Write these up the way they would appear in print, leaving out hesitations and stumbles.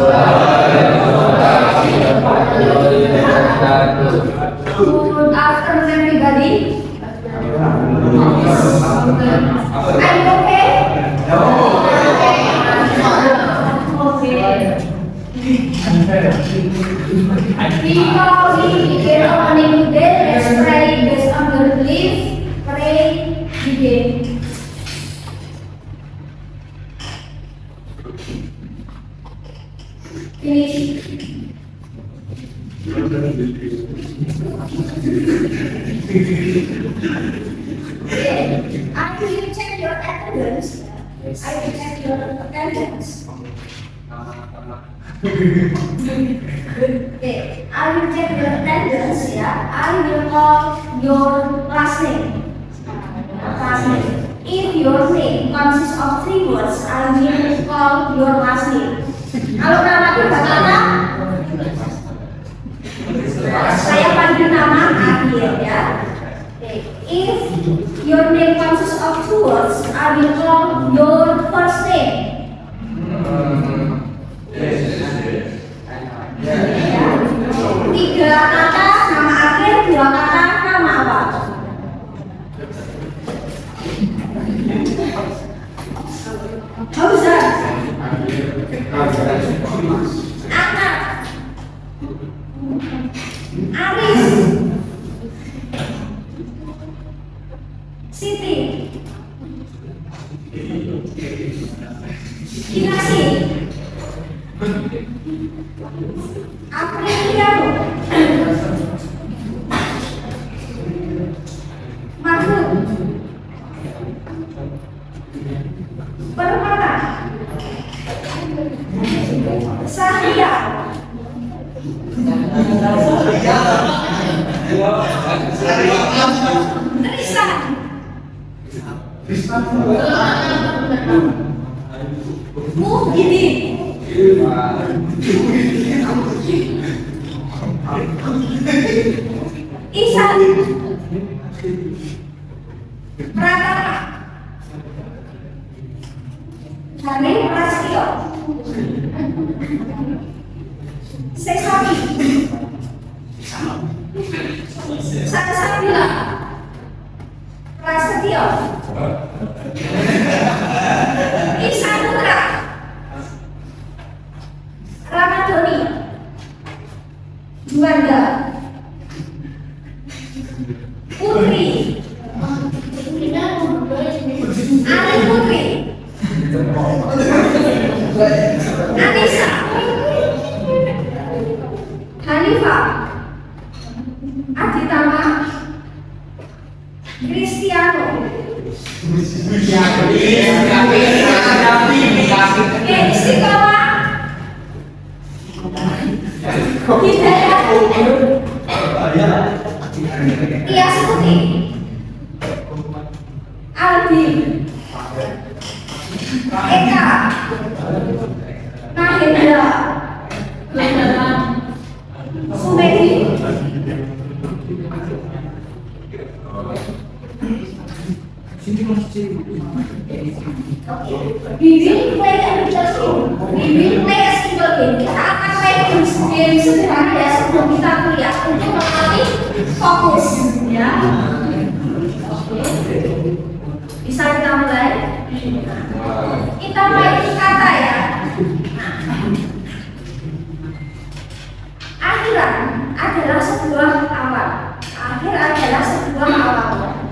Good afternoon, everybody. Are you okay? Before we begin opening today, let's pray based on your belief. Pray, begin. Finish. Okay. I will check your attendance. I will check your attendance. Okay, I will check your attendance. Yeah, I will call your last name. If your name consists of 3 words, I will call your last name. Kalau nama kita kata, saya panggil nama akhir ya. Okay. If your name consists of 2 words, I will call your first name. Tiga kata nama akhir, 2 kata nama awal. Hausa, Anak, Aris, Siti, Kinasi, Apriliano, Mahmud, Permana, Sahria, Tristan, Muhyiddin, Ihsan, Pratama, Hari Prasetyo, Sesami, Salsabila, Prasetyo, Isanutra, Ramadhani, Juanda, Putri, Ali Putri, Anissa, Hanifah, Aditama, Cristiano, Istiqomah, Hidayat, Tias Putih, Aldi, Eka, Mahendra, Sumedi. We will play a simple game. Kita akan main game sederhana ya sebelum kita kuliah untuk melatih fokus ya. Bisa kita mulai? Kita main kata ya. Akhiran adalah sebuah awal. Akhir adalah sebuah awal.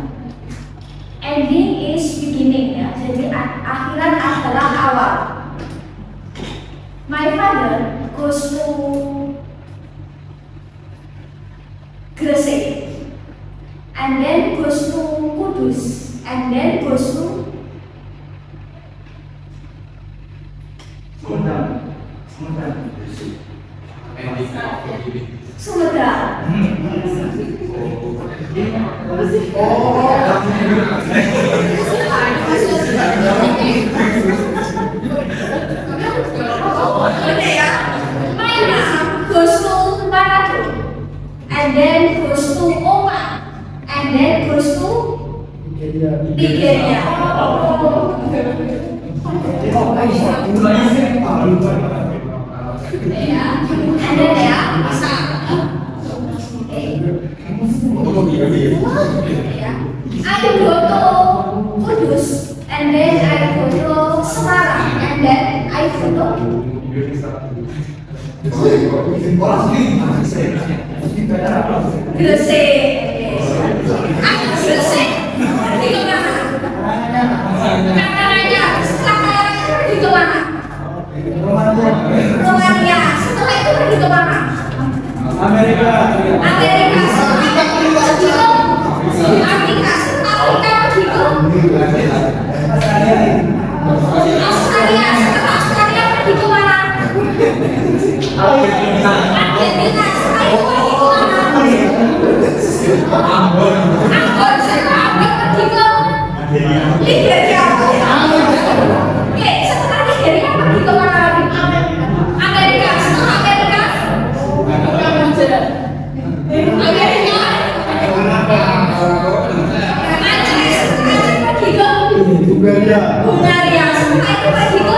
Ending is beginning ya. Jadi akhiran adalah awal. My father goes to Gresik, and then goes to Kudus, and then goes to Sumedang. Maina goes to Manado, and then goes to Oman, and then goes to Nigeria. Ya, ada ya, bisa. I go to Kudus, and then I go to Semarang, and then I go to Gresik. Aku Gresik pergi ke mana? Katanya setelah pergi ke mana? Romania. Setelah itu pergi ke mana? Amerika. Setelah itu pergi ke Amerika. Setelah Amerika pergi ke Australia. Setelah Australia pergi ke mana? Argentina. Setelah itu pergi ke mana? Ambon. Setelah Ambon pergi ke Nigeria. Oke, setelah Nigeria pergi ke mana lagi? Amerika. Setelah Amerika Hungaria. Setelah itu pergi ke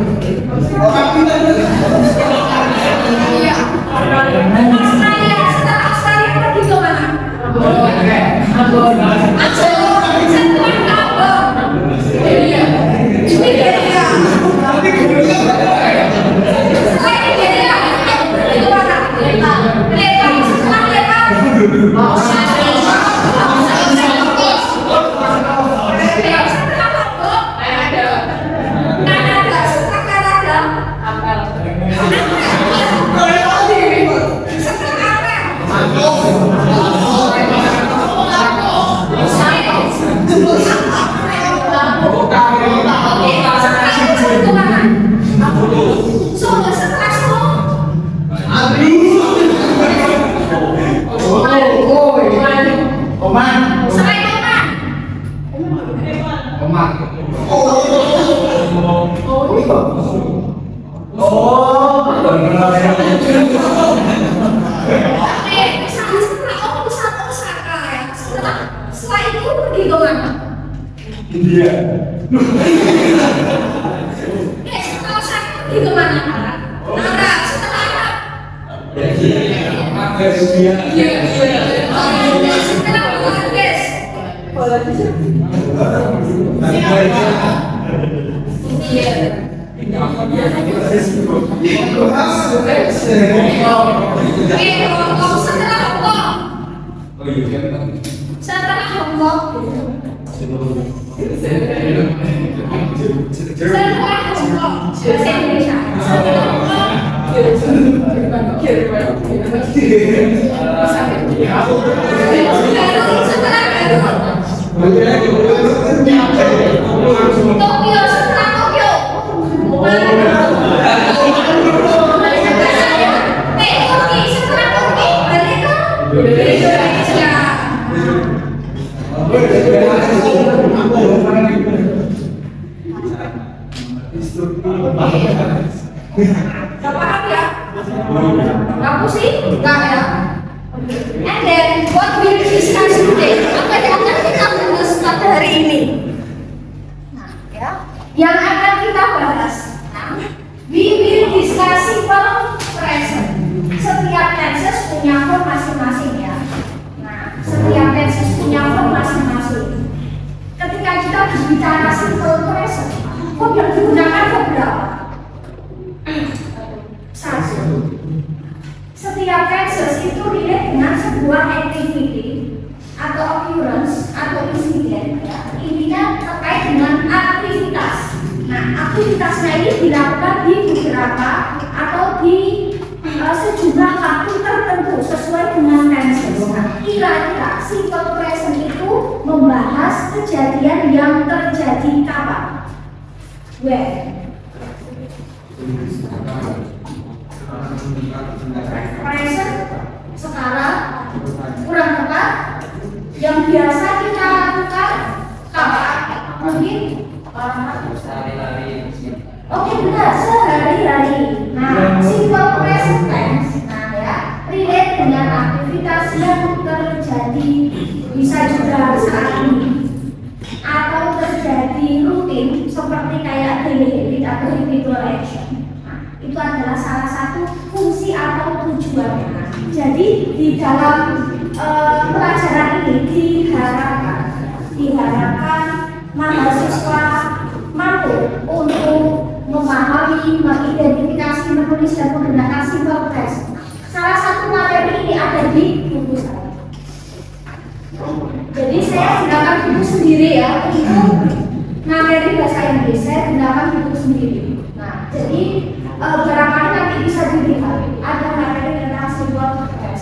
Australia. Setelah Australia pergi ke mana? Setelah itu pergi ke mana? India. Setelah saya pergi ke mana? Arab. Setelah Arab. Setelah Tokyo. Setelah Tokyo Turki. Setelah Turki balik ke Indonesia. Paham ya? Kamu sih? Enggak ya? And then what we discuss today? Apa yang akan kita bahas pada hari ini? Nah, ya, yang akan kita bahas. Nah, we will discuss simple present. Setiap tenses punya form masing-masing ya. Nah, setiap tenses punya form masing-masing. Ketika kita berbicara simple present, form yang digunakan form berapa? Satu. Setiap tenses itu relate dengan sebuah activity atau occurrence atau insiden ya. Intinya terkait dengan aktivitas. Nah, aktivitasnya ini dilakukan di beberapa atau di sejumlah waktu tertentu sesuai dengan tenses. Nah, kira-kira simple present itu membahas kejadian yang terjadi kapan? When? Present sekarang kurang tepat. Yang biasa kita lakukan kapan? Mungkin oke, benar, sehari-hari. Nah, simple present tense, nah ya, relate dengan aktivitas yang terjadi, bisa juga saat ini atau terjadi rutin seperti kayak daily habit atau habitual action. Nah, itu adalah salah satu fungsi atau tujuannya. Jadi di dalam pelajaran ini diharapkan mahasiswa mampu untuk memahami, mengidentifikasi, menulis dan menggunakan simbol teks. Salah satu materi ini ada di buku saya. Jadi saya gunakan buku sendiri ya untuk materi bahasa Inggris. Saya gunakan buku sendiri. Nah, jadi barangkali nanti bisa dilihat ada materi tentang simbol teks.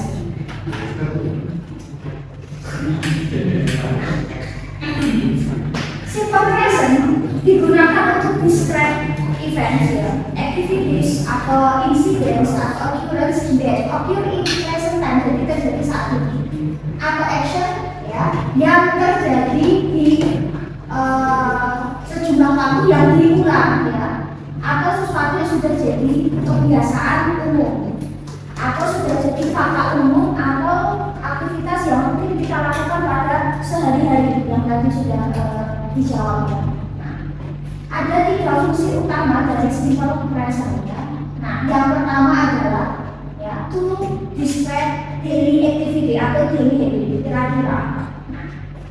Simple present digunakan untuk describe events ya, activities atau incidents atau occurrence that occur in present time, jadi terjadi saat ini, atau action ya yang terjadi di sejumlah waktu yang diulang ya, atau sesuatu yang sudah jadi kebiasaan umum, atau sudah jadi fakta umum, atau aktivitas yang mungkin kita lakukan pada sehari-hari yang tadi sudah dijawab ya. Ada 3 fungsi utama dari simple present ya. Nah, yang pertama adalah ya to describe daily activity atau daily habit, kira-kira. Nah,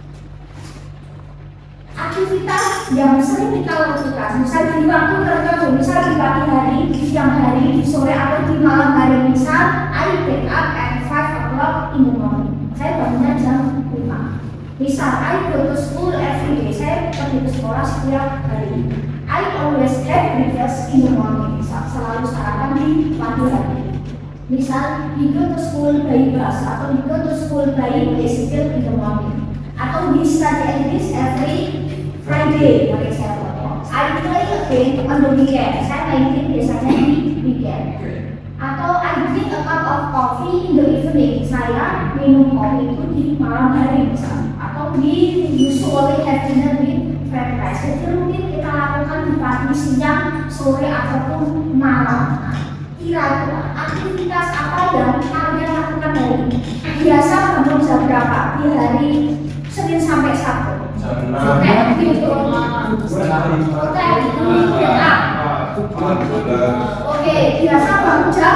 aktivitas yang sering kita lakukan, misal di waktu tertentu, misal di pagi hari, di siang hari, di sore atau di malam hari. Misal, I wake up at 5 o'clock in the morning. Saya bangunnya jam 5. Misal, I go to school every day. Saya pergi ke sekolah setiap hari. I always have breakfast in the morning. Misal, selalu sarapan di pagi hari. Misal, we go to school by bus atau we go to school by bicycle in the morning. Atau we study English every Friday, for example. I play a game on the weekend. Saya main game biasanya di weekend. Atau I drink a cup of coffee in the evening. Saya minum kopi itu di malam hari misalnya. Atau we usually have dinner with fried rice. Jadi mungkin kita lakukan di pagi, siang, sore ataupun malam. Kira-kira aktivitas apa yang kalian lakukan hari ini? Biasa bangun jam berapa di hari Senin sampai Sabtu? Oke, biasa bangun jam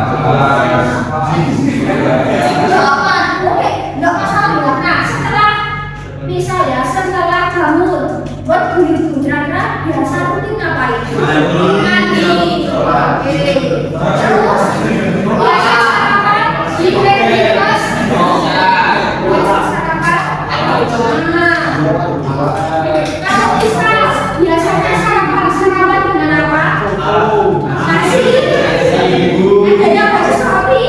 8. Oke, nggak masalah. Nah, setelah misal ya, setelah bangun, buat begitu kira-kira biasa rutin ngapain? Mandi. Oke. Terus biasa sarapan di breakfast. Biasa sarapan. Kalau bisa biasanya sarapan dengan apa? Nasi. Ada yang harus roti.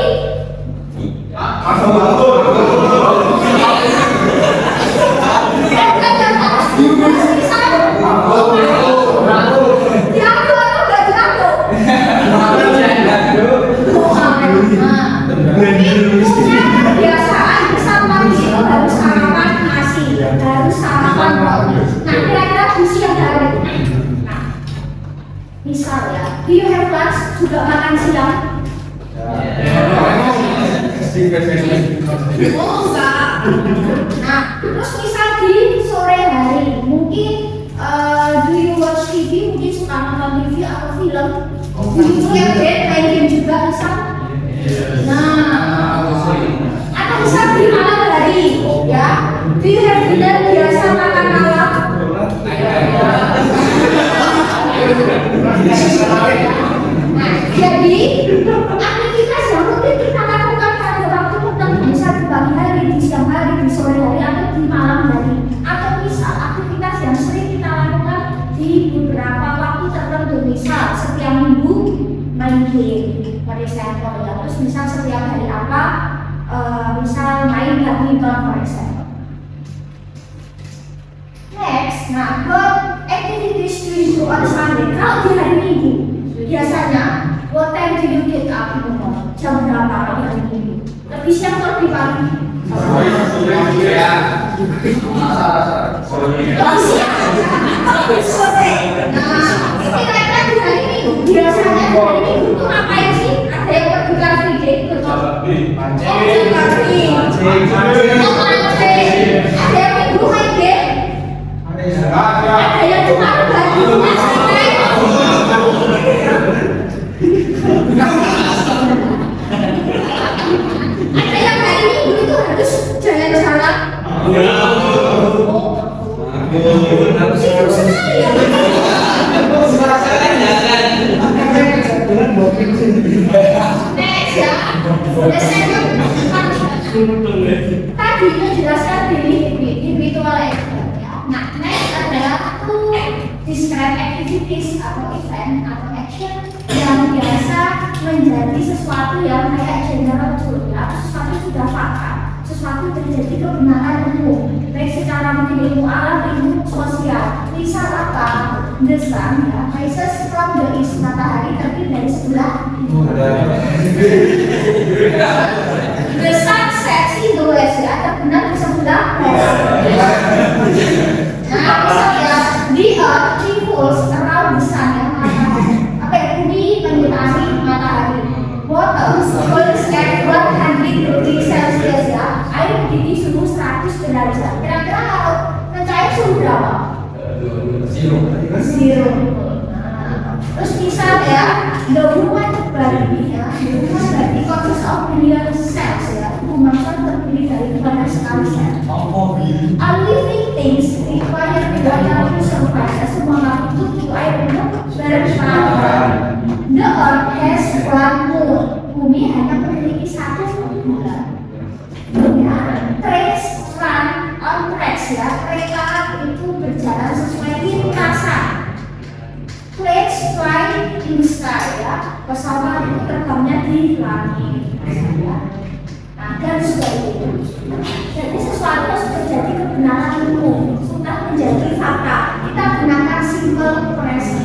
Kebiasaan bisa pagi itu harus sarapan nasi, harus sarapan roti. Nah, kira-kira di siang hari. Nah, misal ya, do you have lunch? Juga makan siang? Oh enggak. Nah, terus misal di sore hari, mungkin do you watch TV? Mungkin suka nonton TV atau film? Do you play game, main game juga misal? Nah, atau bisa di malam hari, ya. Do you have dinner? Biasa makan malam. Nah, jadi aktivitas yang mungkin kita lakukan pada waktu tertentu, bisa di pagi hari, di siang hari, di sore hari, atau di malam hari, atau bisa aktivitas yang sering kita lakukan di beberapa waktu tertentu, misal setiap minggu main game, pada sampel ya. Terus misal setiap hari apa, misal main badminton, for example. Next, nah, what activities do you do on Sunday? Kalau di hari Minggu, biasanya what time do you get up in the morning? Jam berapa di hari Minggu? Lebih siang atau lebih pagi? Sore. Nah, kira-kira di hari Minggu, biasanya di hari Minggu itu ngapain sih? Ada yang pergi car free day itu? Ada yang minggu main game? Ada yang cuma baju santai? The second function. Tadi menjelaskan individual action ya. Nah, next adalah to describe activities atau event atau action yang biasa menjadi sesuatu yang kayak general truth ya, sesuatu sudah fakta, sesuatu terjadi kebenaran umum, baik secara mungkin ilmu alam, ilmu sosial. Misal apa? The sun ya, rises from the east, matahari terbit dari sebelah. The sun sets in the west ya, terbenam di sebelah west. Nah, misalnya the earth revolves around the sun ya, matahari. Apa ya, bumi mengitari matahari. Water boils at 100 Celsius ya, air mendidih suhu 100 derajat. Kira-kira kalau mencair suhu berapa? Zero. Terus misal ya, the human body ya, the human body consists of billion cells ya, human cell terdiri dari banyak sekali sel. All living things require water to survive. Semua makhluk itu air untuk berperan. The earth has one moon. Bumi hanya memiliki satu bulan. Ya, trains run on tracks ya, kereta itu berjalan sesuai lintasan. Planes fly in the sky ya, pesawat itu terbangnya di langit ya. Nah, dan sebagainya. Jadi sesuatu yang sudah jadi kebenaran umum, sudah menjadi fakta. Kita gunakan simple present.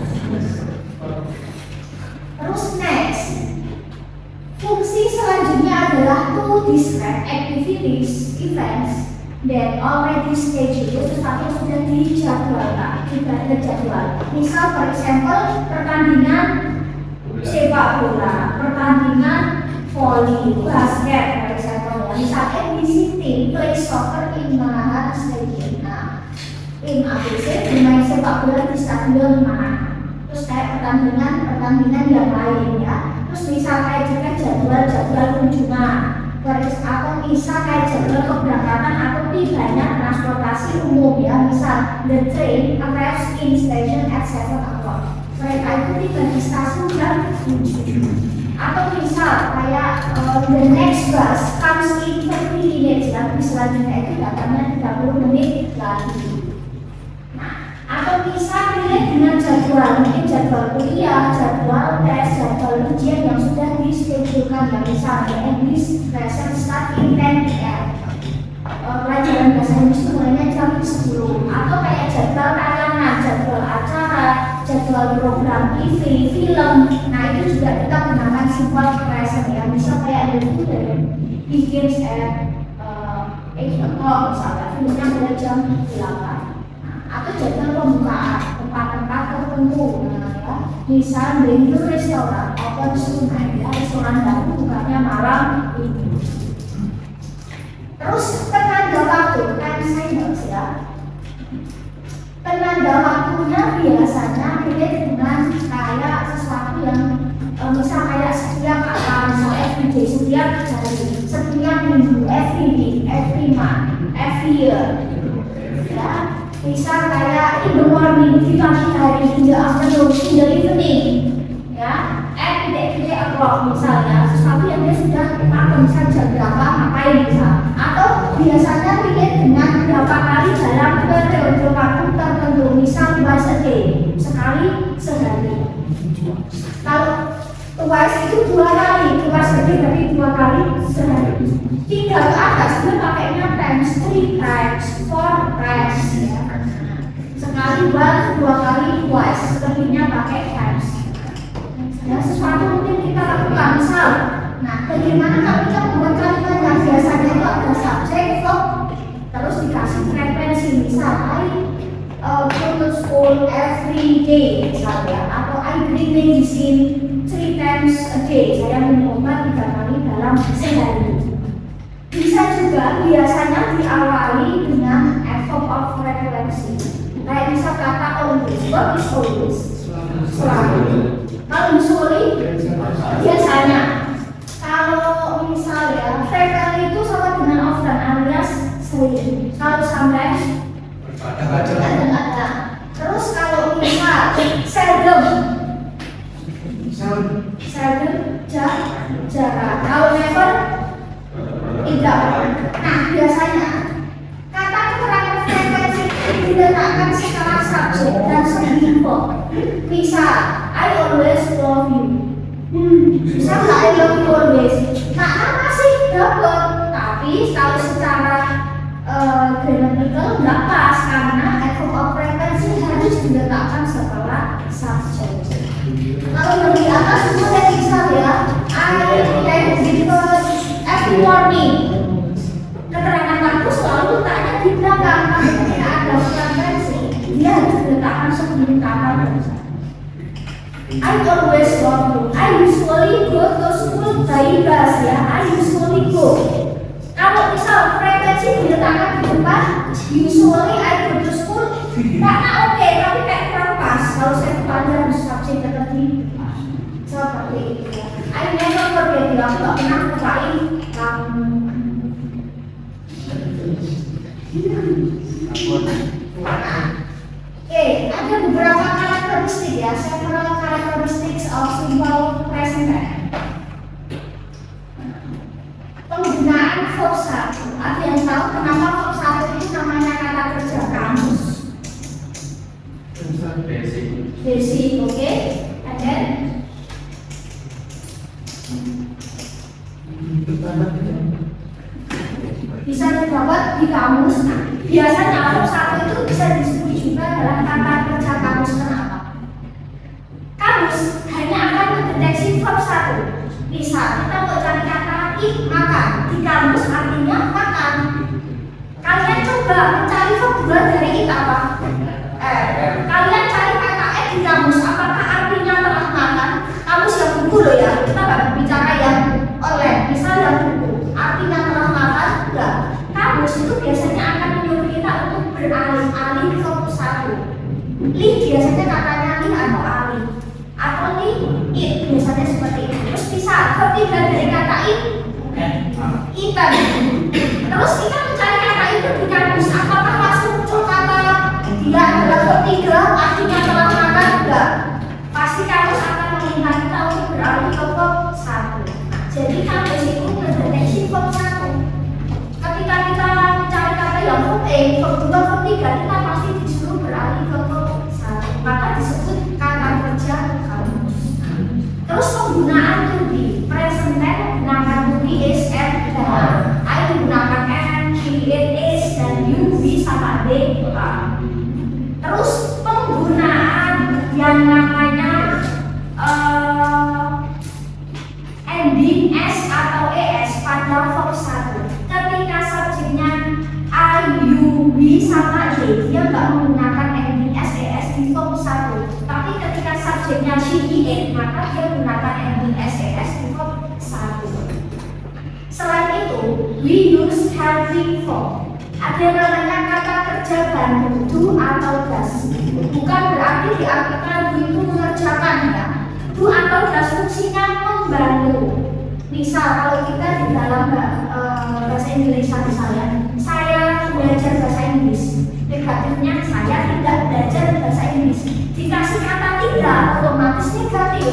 Terus next, fungsi selanjutnya adalah to describe activities, events that already scheduled, sesuatu yang sudah dijadwalkan, sudah ada jadwal. Misal, for example, pertandingan sepak bola, pertandingan volley, basket, for example. Misalnya ABC team play soccer in Manahan Stadium. Nah, tim ABC bermain sepak bola di stadion mana? Terus kayak pertandingan yang lain ya. Terus misal kayak juga jadwal kunjungan, atau misal kayak jadwal keberangkatan atau tibanya transportasi umum ya. Misal the train arrives in station at 7 o'clock. Mereka itu tiba di stasiun jam 7. Atau misal kayak the next bus comes in 30 minutes ya. Di selanjutnya itu datangnya 30 menit lagi. Atau bisa relate dengan jadwal, mungkin jadwal kuliah, jadwal tes, jadwal ujian yang sudah dischedulkan ya. Misalnya English lesson start in 10 AM, pelajaran bahasa Inggris mulainya jam 10. Atau kayak jadwal tayangan, jadwal acara, jadwal program TV, film. Nah, itu juga kita gunakan simple present ya. Misal kayak ada film begins at 8 o'clock misalnya, filmnya pada jam 8. Atau jadwal pembukaan tempat-tempat tertentu ya. Misal menu restoran open tonight ya, restoran baru bukanya malam ini. Terus penanda waktu, time signals ya. Penanda waktunya biasanya relate dengan kayak sesuatu yang misal kayak setiap apa, misal everyday, setiap hari, setiap minggu, every week, every month, every year ya. Misal kayak in the morning, di pagi hari, in the afternoon, in the evening ya, at the o'clock misalnya, sesuatu yang dia sudah pakai, misal jam berapa, ngapain misal. Atau biasanya relate dengan berapa kali dalam periode waktu tertentu, misal twice a day, sekali sehari. Kalau twice itu 2 kali, twice a day berarti 2 kali sehari. 3 ke atas dia pakainya times, 3 times, 4 times ya. Sekali 2 kali twice, lebihnya pakai times ya. Sesuatu mungkin kita lakukan misal. Nah, bagaimana kalau kita membuat kalimat yang biasanya itu ada subjek, verb, terus dikasih frekuensi. Misal go to school every day misalnya, atau I drink medicine 3 times a day, saya minum obat 3 kali dalam sehari. Bisa juga biasanya diawali dengan verb of frequency. Kayak bisa kata always, what is always? Selalu. Kalau usually, biasanya. Kalau misalnya frequently itu sama dengan often alias sering. Kalau sometimes, kadang-kadang. Terus kalau misal seldom, Seldom, jarang. Kalau never, tidak. Nah, biasanya kata keterangan frekuensi diletakkan secara subjek dan segi verb. Misal, I always love you. Bisa nggak I love you always? Makna masih dapat, tapi kalau secara grammatical nggak pas karena verb of frekuensi harus diletakkan setelah subjek. Kalau yang di atas itu saya bisa ya, I take breakfast every morning. Keterangan kamu selalu tanya di belakang, tapi ketika ada frekuensi dia harus diletakkan sebelum kata berikutnya. I always love you. I usually go to school by bus ya. I usually go. Kalau misal frekuensi diletakkan di depan, usually I go to school, karena oke, tapi kayak kurang pas. Kalau saya panjang subjek tadi seperti itu. I never forget you. Aku nggak pernah lupain kamu. Oke, ada beberapa karakteristik ya, several characteristics of simple present tense. Penggunaan verb 1. Ada yang tahu kenapa verb 1 itu namanya kata kerja kamus? Basic, oke. And then bisa didapat di kamus. Nah, biasanya verb 1 itu bisa disebut juga dalam kata kerja kamus. Kenapa? Kamus hanya akan mendeteksi verb 1. Misal kita mau cari kata eat, makan. Di kamus artinya makan. Kalian coba mencari verb 2 dari eat apa? Kalian cari kata di kamus, apakah artinya telah makan? Kamus yang buku loh ya, kita nggak bicara yang online. Misal yang buku, artinya telah makan? Enggak. Kamus itu biasanya akan menyuruh kita untuk beralih-alih ke satu. Li biasanya katanya li atau alih, atau li it biasanya seperti itu. Terus bisa ketiga dari kata it, ikan. Terus kita mencari kata itu di kamus, apakah langsung muncul kata dia adalah ketiga artinya telah makan? Enggak. Pasti kamus akan meminta kita untuk beralih ke verb 1. Jadi kamus itu mendeteksi verb 1. Ketika kita mencari kata yang verb verb 2, verb 3, kita pasti disuruh beralih ke verb 1. Maka disebut kata kerja kamus. Terus penggunaan to be, present tense menggunakan to be, is, and, dan. I menggunakan and, he, it, is, dan you, be, sama they, are. Terus penggunaan yang namanya ending s atau es pada verb 1. Ketika subjeknya I, you, we, sama they, dia nggak menggunakan ending s, es di verb 1. Tapi ketika subjeknya she, it, maka dia menggunakan ending s, es di verb 1. Selain itu, we use helping verb. Ada yang namanya kata kerja bantu, do atau does. Bukan berarti diartikan do itu mengerjakan ya. Do atau does fungsinya membantu. Misal kalau kita di dalam bahasa Inggris saya belajar bahasa Inggris. Negatifnya saya tidak belajar bahasa Inggris. Dikasih kata tidak otomatis negatif.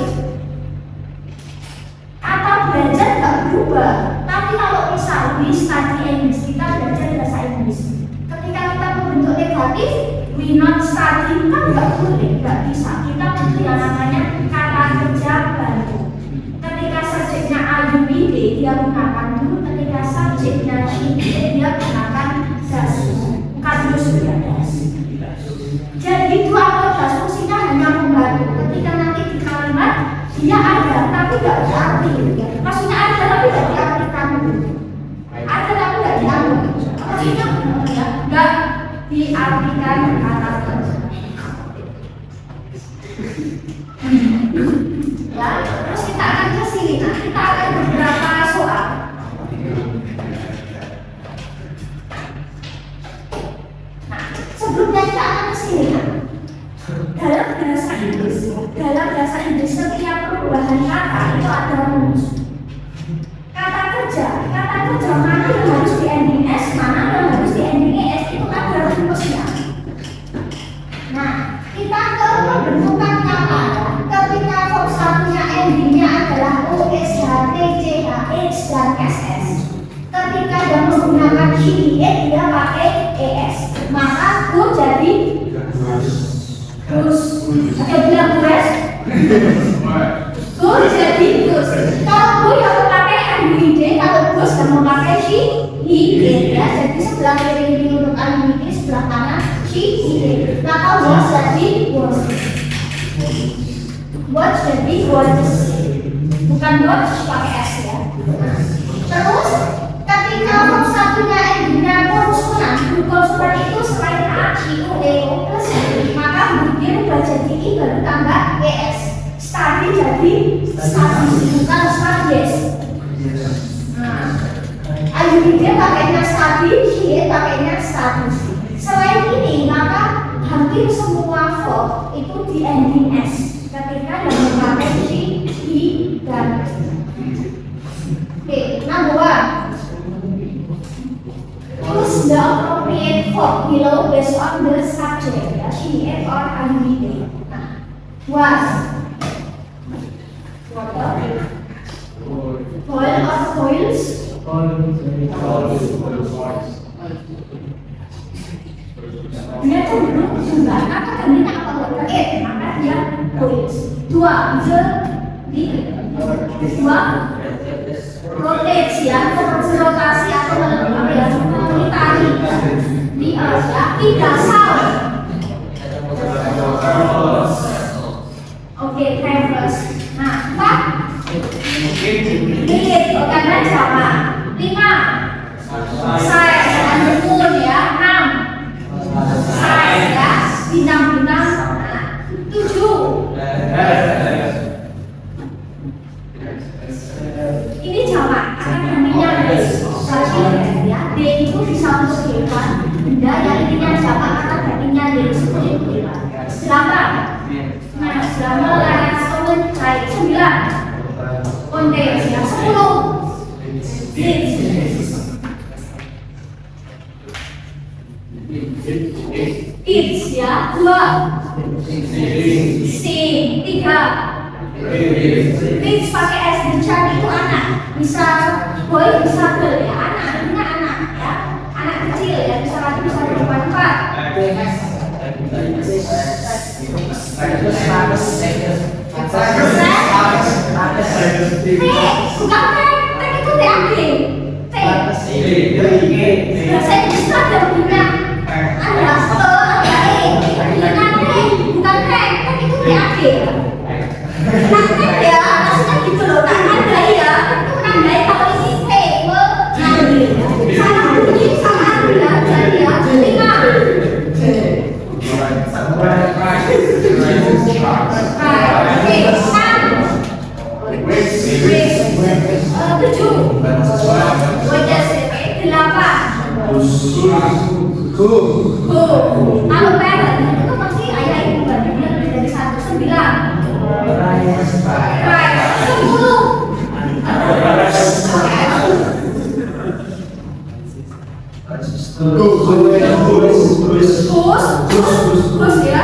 Kata belajar nggak berubah. Tapi kalau misal we study English, kita belajar bahasa Inggris. Ketika kita membentuk negatif, we not study, kan nggak boleh, nggak bisa. Kita butuh yang namanya kata kerja bantu. Ketika subjeknya I, you, we, they, dia gunakan do. Ketika subjeknya she, it, dia gunakan does. Bukan use ya, does. Jadi do atau does fungsinya hanya membantu. Ketika nanti di kalimat dia ada, tapi nggak berarti. Maksudnya ada, tapi nggak diartikan. Ada, tapi nggak diambil. Maksudnya nggak diartikan kata kerja. Ya, terus kita akan ke sini. Nah, kita akan beberapa soal. Nah, sebelumnya kita akan ke sini. Dalam bahasa Inggris setiap perubahan kata itu ada rumus. Kata kerja mana yang harus di ending s, mana yang harus di ending es, itu ada rumusnya. Nah, kita ke pembentukan kata. Ketika verb 1-nya she, he, dia pakai es. Maka go jadi goose. Atau bilang goose? Go jadi goose. Kalau go yang memakai anduide, kalau goose yang memakai she, he, ya. Jadi sebelah kiri ini untuk anduide, sebelah kanan she, he. Maka was jadi was. Watch jadi watch. Bukan watch pakai s ya. Terus ketika huruf satunya endingnya konsonan, konsonan itu selain a, i, u, e, o plus maka dia berubah jadi i baru tambah es. Study jadi studies, bukan studies. Ayu dia pakainya study, dia pakainya studies. Selain ini maka hampir semua verb itu di ending s. Ketika yang memakai she, he, dan number one. Choose the appropriate verb below based on the subject. Ya, she, it, or anduide. Was. Water. Boil or boils. Dia cenderung jumlah kata gantinya apa it, maka dia boils. Dua, the dua rotates ya, rotasi atau melintari di earth ya. Tiga, sound. Oke, travels. Nah, empat minute, karena Jawa. Lima size dan moon ya. Enam size ya, bintang-bintang. Tujuh ini jamak, karena gantinya berarti ya. D itu bisa untuk hewan, benda yang intinya jamak karena gantinya D seperti hewan. Delapan, nah selama laras tahun baik. Sembilan, kontes ya. 10, it's ya. 2, sing. 3, kids pakai s. Child itu anak, bisa boy, bisa girl ya. Anak, artinya anak ya. Anak kecil ya, bisa lagi bisa perempuan. 4, bukan tek itu TAG. Bahasa Inggris itu ada bunyinya, ada ada e, bunyinya T, bukan tek itu TAG. Nah, ya, maksudnya gitu loh, tak ada ya, itu nandai kalau ini T, ngambil sama bunyi sama ya, jadi ya. 5, 7, 8, kalau parent itu pasti ayah ibu bandingnya lebih dari 1. 9, 10, terus ya.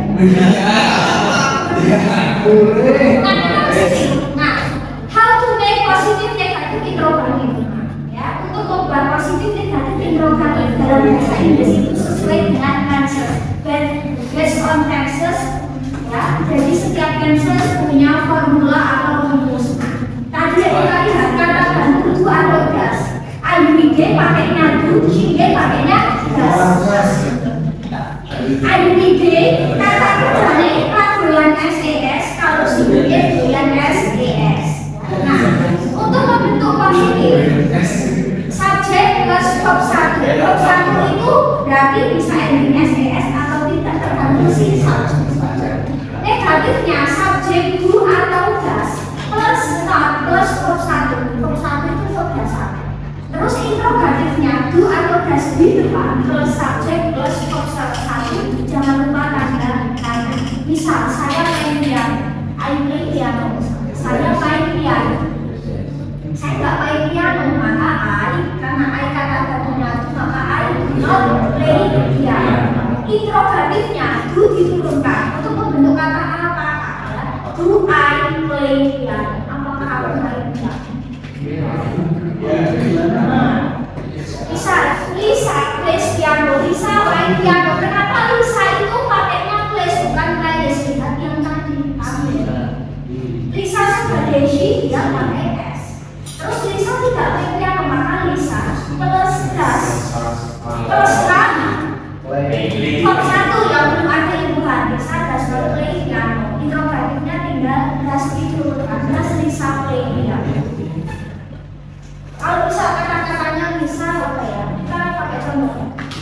5, sentences punya formula atau rumus. Tadi kita lihat kata bantu itu ada das. I read pakainya do, she pakainya das. I read kata kerjanya iklan bulan SES, kalau si bulan SES. Nah, untuk membentuk positif subjek plus verb 1. Verb 1 itu berarti bisa ending SES atau tidak, tergantung si subjek. Negatifnya subjek do atau das plus not plus verb 1. Verb 1 itu verb dasar. Terus interrogatifnya do atau das di depan plus subjek plus verb 1. Jangan lupa tanda tanya. Misal saya main piano, I play piano. Saya main piano. Saya nggak main piano, maka karena kata bantunya itu, maka I not play piano. Interrogatifnya do diturunkan untuk membentuk kata apa? Do I play piano? Apakah aku main piano? Lisa plays piano. Lisa main piano. Kenapa Lisa itu pakainya plays bukan plays? Lihat yang tadi. Lisa sebagai she, dia pakai s. Terus Lisa tidak main piano, maka Lisa plus das plus kan verb 1 yang belum ada imbuhan. Lisa das play piano. Interrogatifnya tinggal das diturunkan. Das Lisa play piano. Kalau bisa kata-katanya bisa apa ya? Kita pakai contoh.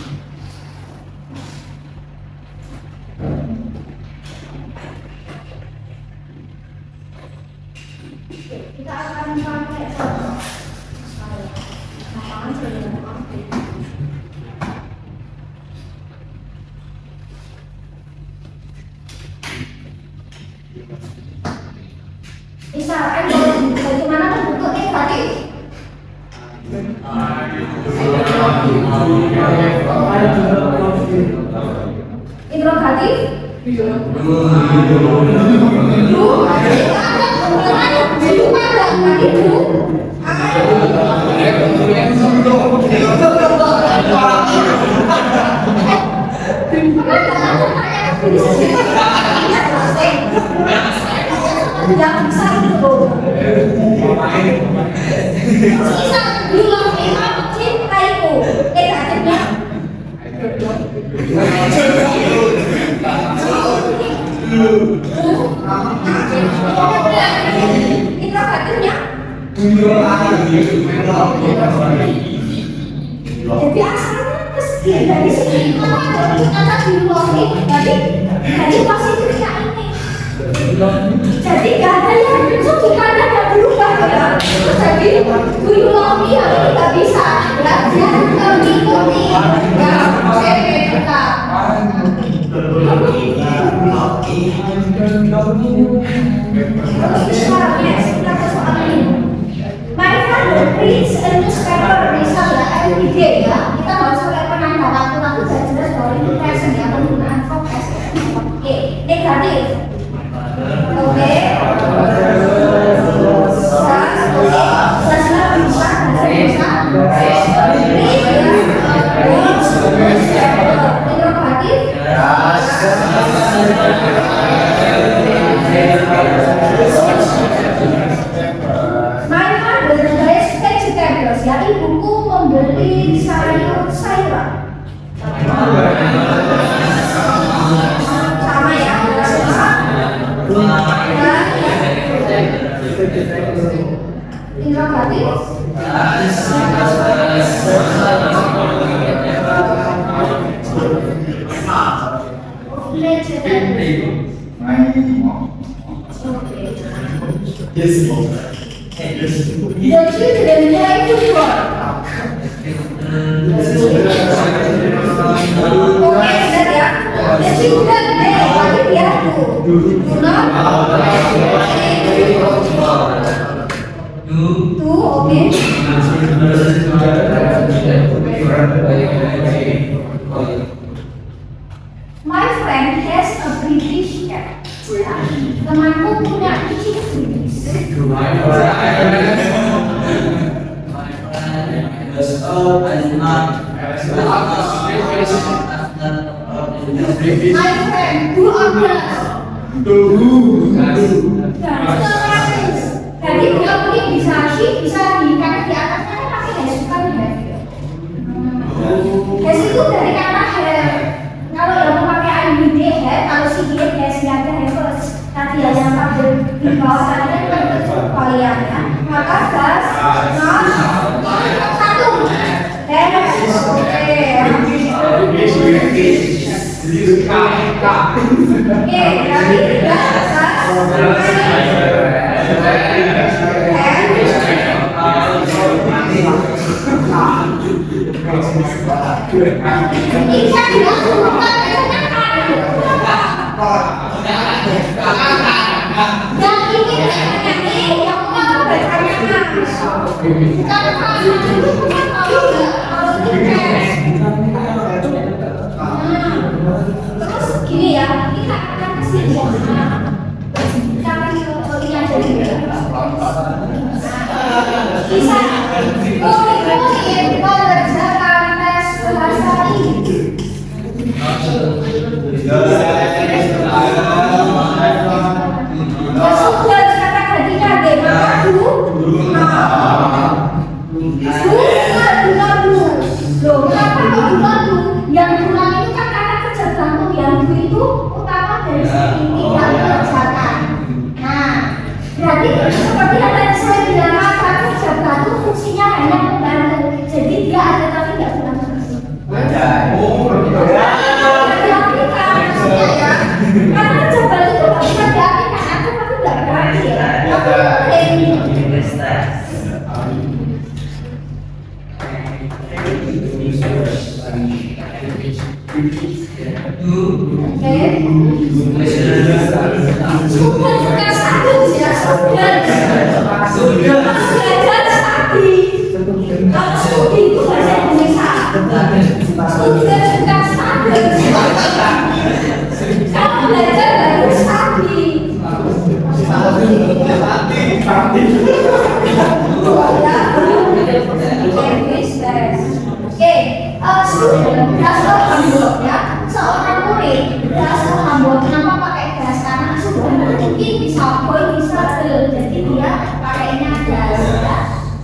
Kita akan pakai contoh. Lapangan sebelum misal, bagaimana bentuk negatif? Interrogatif? Yang bisa itu bisa bilang aku cintaiku. Negatifnya interrogatifnya jadi asalnya dari sini kata biologi dari positifnya ini. Jadi gak ada yang sudutnya yang berubah ya. Jadi biologi yang tidak bisa belajar mengikuti CPK. My father reads a newspaper misalnya every day ya. Kita nggak usah kayak penanda waktu sudah jelas bahwa ini present ya, penggunaan fokus. Oke, negatif. Oke. My mother buys vegetables. Ya, ibuku membeli sayur-sayuran. Sama ya. Interrogatif. The children play football. Oke, benar ya. The children play piano. Do not oke. My friend has a British cat. Temanku punya kucing British. My friend do a class. Garis. Jadi dia mungkin bisa she, bisa he, karena di atasnya kan pakai has bukan have. Has itu dari kata have. Kalau yang memakai IUD have, kalau si dia has nggak ada have, tadi yang tabel di bawah kalian kan kalian ya. Maka das not satu. Oke, berarti terus gini ya, ini akan kesini bisa mengerjakan tes bahasa ini. Ya sudah kata ketika dia dulu loh, kenapa kok dulu? Yang pulang itu kan kata kerja gantung, yang dulu itu utama dari sini tidak mengerjakan. Nah, berarti seperti yang tadi saya bilang, kata kerja gantung fungsinya hanya membantu. Jadi dia ada tapi tidak pulang terus. Karena kerja gantung itu nggak bisa diartikan, aku tapi nggak berarti ya. Sudah satu ya, sudah belajar tadi. Kalau studi itu bahasa Indonesia. Sudah satu. Kalau belajar baru tadi. Seorang murid dasar Hamburg, kenapa pakai das? Karena sudah mungkin bisa boy, bisa jadi dia pakainya das ya.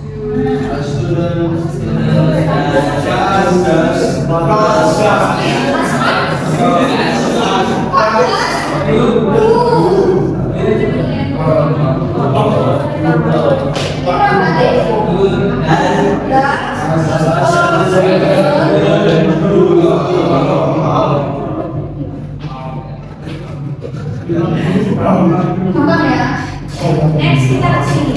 Gampang ya. Next kita ke sini.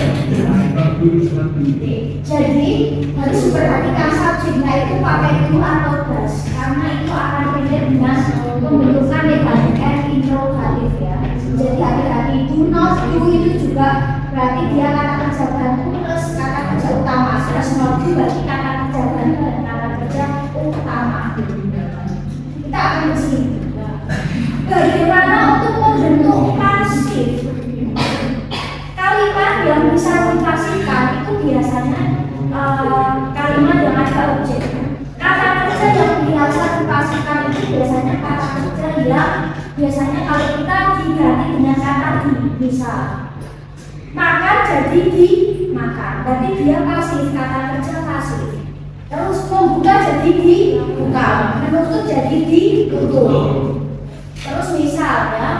Jadi harus diperhatikan subjeknya itu pakai do atau does, karena itu akan relate dengan pembentukan negatif and interrogatif ya. Jadi hati-hati, do not do itu juga berarti dia kata kerja bantu plus kata kerja utama. Plus not do berarti kata kerja bantu dan kata kerja utama. Kita akan ke sini. Bagaimana untuk membentuk pasif? Kalimat yang bisa dipasifkan itu biasanya kalimat yang ada objek. Kata kerja yang biasa dipasifkan itu biasanya kata kerja yang biasanya kalau kita diganti dengan kata di, misal makan jadi dimakan, berarti dia pasif, kata kerja pasif. Terus membuka jadi dibuka, menutup jadi ditutup. Terus misal ya,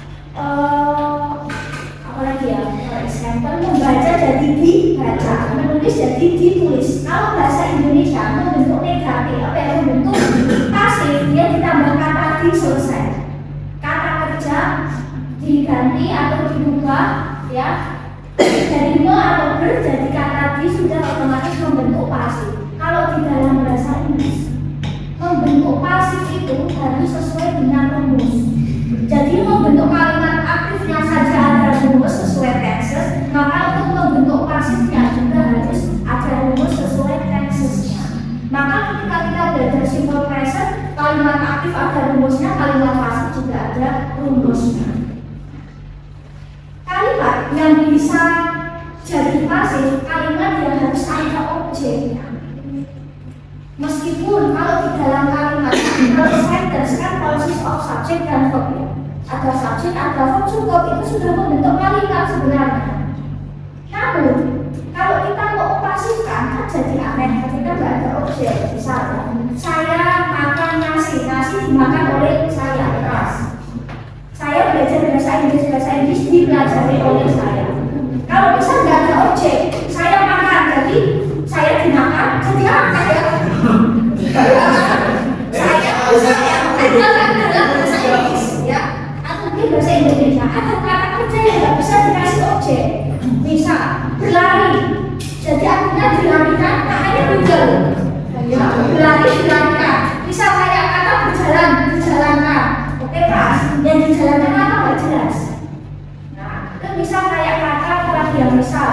apa lagi ya? For example, membaca jadi dibaca, menulis jadi ditulis. Kalau bahasa Indonesia membentuk negatif, apa yang membentuk pasif, dia ditambah kata di selesai. Kata kerja diganti atau dibuka, ya. Dari me atau ber jadi kata di sudah otomatis membentuk pasif. Kalau di dalam bahasa Inggris membentuk pasif itu harus sesuai dengan rumus. Jadi membentuk kalimat aktifnya saja ada rumus sesuai tenses, maka untuk membentuk pasifnya juga harus ada rumus sesuai tensesnya. Maka ketika kita belajar simple present, kalimat aktif ada rumusnya, kalimat pasif juga ada rumusnya. Kalimat yang bisa jadi pasif, kalimat yang harus ada objeknya. Meskipun kalau di dalam kalimat kalau sentence kan posisi of subject dan verb ya. Ada subject subjek ada verb cukup itu sudah membentuk kalimat sebenarnya. Namun kalau kita mau pasifkan kan jadi aneh ketika nggak ada objek. Misalnya saya makan nasi, nasi dimakan oleh saya, keras. Saya belajar bahasa Inggris dipelajari oleh saya. Kalau bisa nggak ada objek, saya makan, jadi saya dimakan, jadi apa ya? Saya adalah bahasa Inggris, ya, atau mungkin bahasa Indonesia, atau kata kerja yang nggak bisa dikasih objek. Misal berlari, jadi artinya dilarikan, makanya Google, ya, berlari dilarikan. Misal kayak kata berjalan, dijalankan, oke pas, yang dijalankan apa nggak jelas. Nah, itu misal kayak kata tadi yang misal,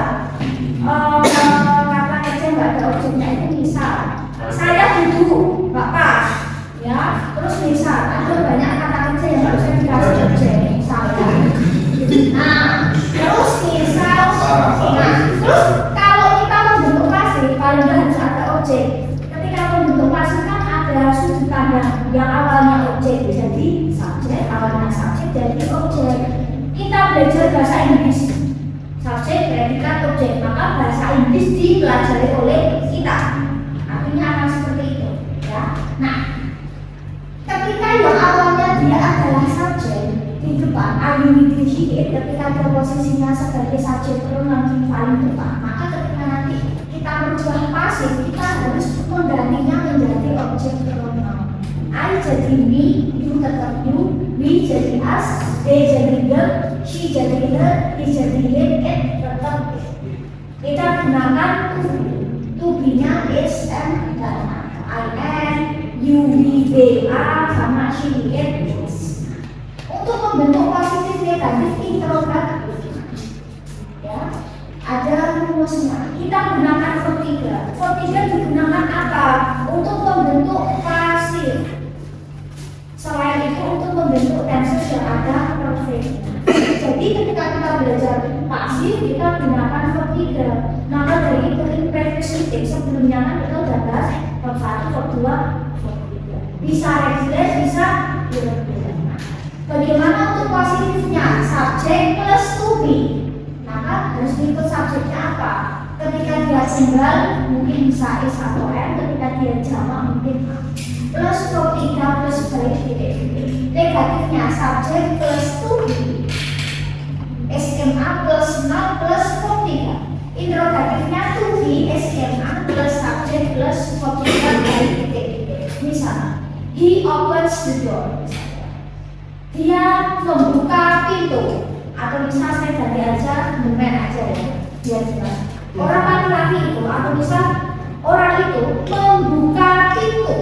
kata kerja nggak ada objeknya itu misal, saya duduk, nggak pas. Ya, terus misal ada banyak kata kerja yang harus dikasih objek, misalnya. Nah, terus misal, terus kalau kita membentuk pasif paling nggak harus ada objek. Ketika membentuk pasif kan ada sudut pandang yang awalnya objek jadi subjek, awalnya subjek jadi objek. Kita belajar bahasa Inggris, subjek, predikat, objek, maka bahasa Inggris dipelajari oleh kita. Artinya akan seperti itu, ya. Nah, ketika yang awalnya dia adalah subjek di depan identity, ketika ada posisinya sebagai subjek pronoun di paling depan, maka ketika nanti kita merubah pasif, kita harus menggantinya menjadi objek pronoun. I jadi me, you tetap you, we jadi us, they jadi them, she jadi her, he jadi him, it tetap it. Kita gunakan to be-nya is, am, dan I am, you, we, they are, sama she, it, is. Untuk membentuk positif negatif interrogatif, ya, ada rumusnya. Kita gunakan verb 3. Verb 3 digunakan apa? Untuk membentuk pasif. Selain itu untuk membentuk tenses yang ada perfect. Jadi ketika kita belajar pasif, kita gunakan verb 3. Maka dari itu imperfect sebelumnya kan kita udah bahas verb 1, verb 2, bisa reguler, bisa irregular. Bagaimana untuk positifnya? Subjek plus to be. Maka harus ikut subjeknya apa? Ketika dia single mungkin bisa is atau n. Ketika dia jamak mungkin a. Plus verb 3 plus baik titik-titik. Negatifnya subjek plus to be. SMA plus not plus verb 3. Interrogatifnya to be SMA plus subjek plus verb 3 baik titik-titik. Misalnya he opens the door. Dia membuka pintu, atau misal saya ganti aja momen aja ya, biar jelas. Orang laki-laki itu, atau misal orang itu membuka pintu,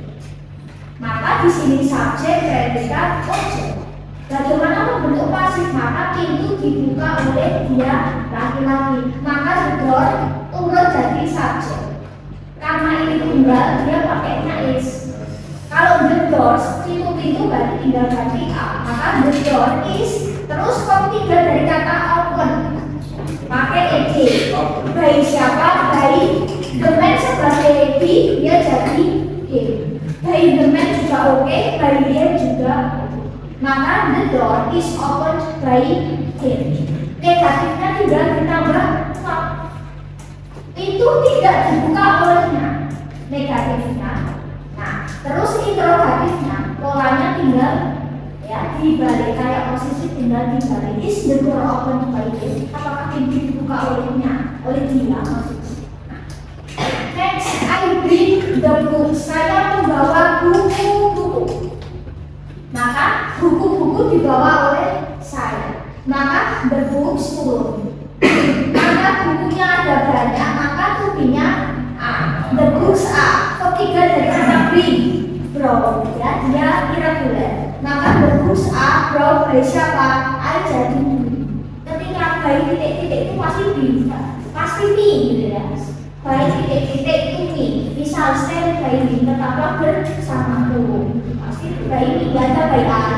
maka di sini subjek, predikat, objek. Bagaimana membentuk pasif? Maka pintu dibuka oleh dia laki-laki, maka the door turun jadi subjek. Karena ini tunggal, dia pakainya is. Kalau the doors, pintu-pintu berarti tinggal ganti a, maka the door is, terus verb 3 dari kata open, pakai ed. By siapa? By the man sebagai he, dia jadi him. By the man juga oke, by him juga oke. Maka the door is opened by him. Negatifnya tinggal ditambah not. Pintu tidak dibuka olehnya. Negatifnya. Nah, terus interrogatifnya, polanya tinggal ya dibalik, kayak posisi tinggal dibalik. Is the door open by him? Apakah pintu dibuka olehnya, oleh dia maksudnya? Nah, next, I bring the book. Saya membawa buku-buku. Maka buku-buku dibawa oleh saya. Maka the books turun. Maka bukunya ada banyak, maka tubinya a. The books a. Ketiga dari kata bring, bro, ya, dia irregular. Maka the books a, bro, by siapa? I jadi ketika by titik-titik itu pasti b, pasti me gitu ya. By titik-titik itu me. Misal stand by me, tetaplah bersama dulu. Pasti by me, gak ada by I.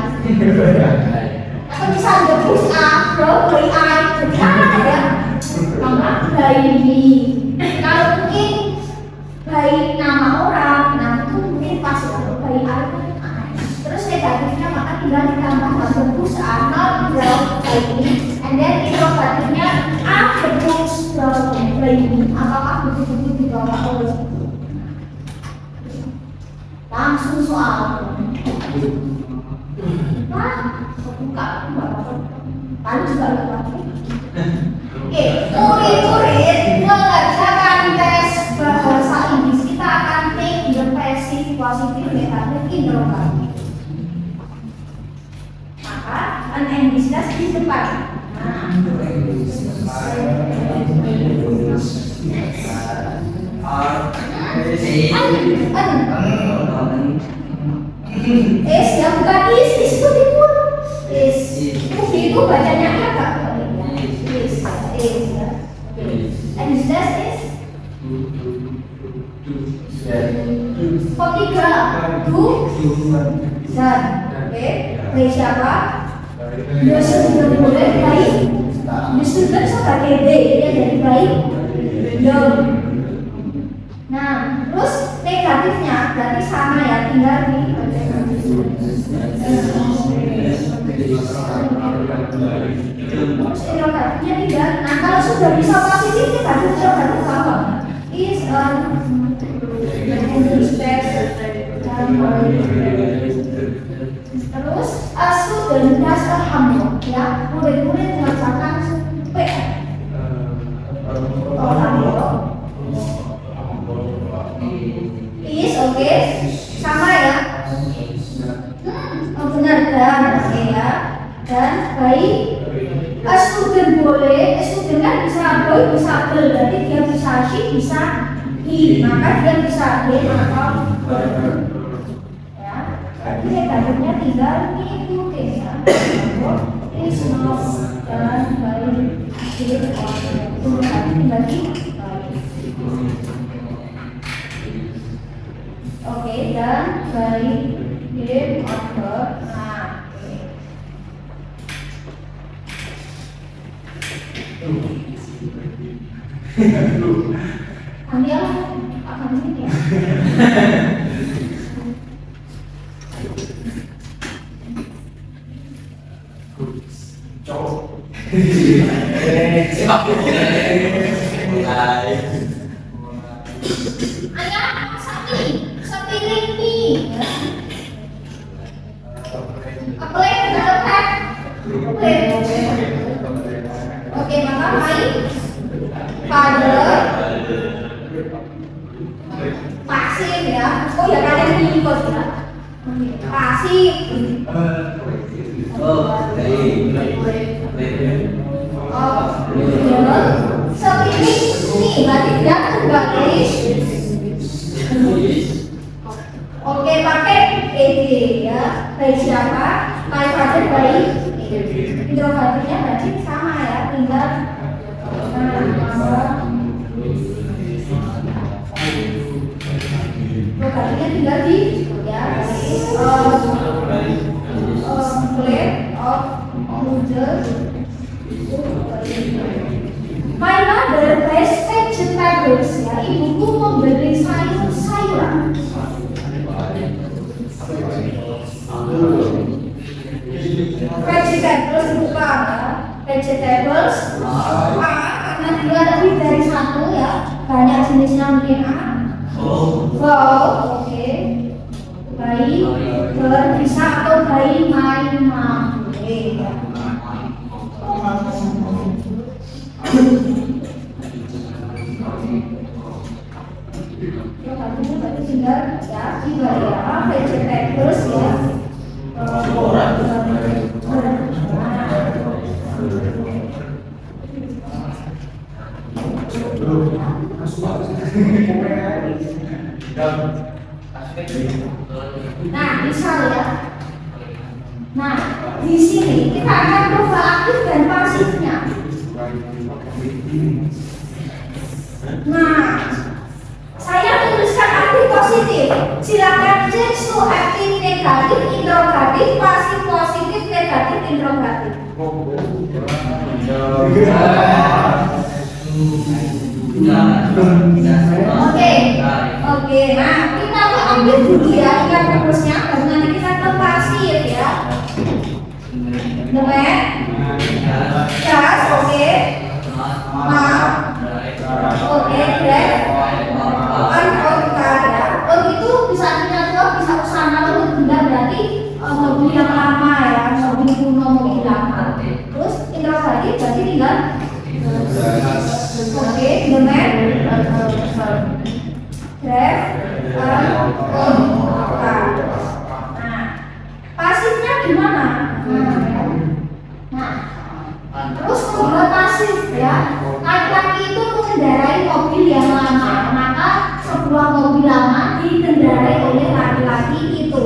Atau misal the books a, bro, by I, jadi apa ya? Maka by me. Kalau mungkin baik nama orang, nah itu mungkin pas ya, baik aku. Terus negatifnya maka tinggal ditambah the books are not brought by me, and then interrogatifnya are the books brought by me. Apakah buku-buku dibawa oleh? Langsung soal. Nah, buka. Lalu juga lupa. Oke, murid-murid mengerjakan tes bahasa Inggris. Kita akan take the passive, positive, negative, interrogative. Maka an English di depan. Ya bukan is itu timbul. Itu bacanya apa? Is ya. English is ketiga do dan oke dari siapa? The student boleh baik. The student sebagai D ya dari baik. Nah terus negatifnya berarti sama ya, tinggal di interrogatifnya tidak. Nah kalau sudah bisa positif negatif interrogatif apa? Is terus student does a homework ya, murid-murid mengerjakan PR. Is oke, sama ya. Benar dan oke ya. Dan baik. Student boleh, student kan bisa boy bisa bel, berarti dia bisa she bisa he, maka dia bisa D atau ya. Jadi negatifnya tinggal diikuti ya. Is not dan baik tinggal di oke dan baik game order. Ambil akan ini ya. Ayah, sepiring mie. A plate, another pack. Oke, maka baik. Pada pasif ya. Oh ya kalian ngikut ya. Pasif. Sepiring nih berarti dia sebagai. Oke, pakai ED ya. Baik siapa? Baik pada baik. Interrogatifnya berarti sama ya, tinggal lokasinya tinggal di ya plate of noodles. My mother buys vegetables ya, ibuku membeli sayur-sayuran. Vegetables bukan ya, vegetables karena dia lebih dari satu ya, banyak jenisnya mungkin oke, bayi bisa atau bayi main ya. Berarti tinggal ya ya vegetables ya. Nah, misal ya. Nah, di sini kita akan coba aktif dan pasifnya. Nah, saya menuliskan aktif positif. Silakan change to aktif negatif, interrogatif, pasif positif, negatif, interrogatif. Oke. Nah kita ambil dulu ya ikan rebusnya, baru nanti kita ke pasif ya. The man. Does. Oke. Map. Oke. Drive. On car ya. On itu bisa artinya bisa kesana untuk benda berarti mobil yang lama ya, mobil kuno, mobil lama. Terus interrogatif berarti tinggal. Oke. The man. Drive. On car. Nah, pasifnya gimana? Nah, terus kedua pasif ya, laki-laki itu mengendarai mobil yang lama, maka sebuah mobil lama dikendarai oleh laki-laki itu.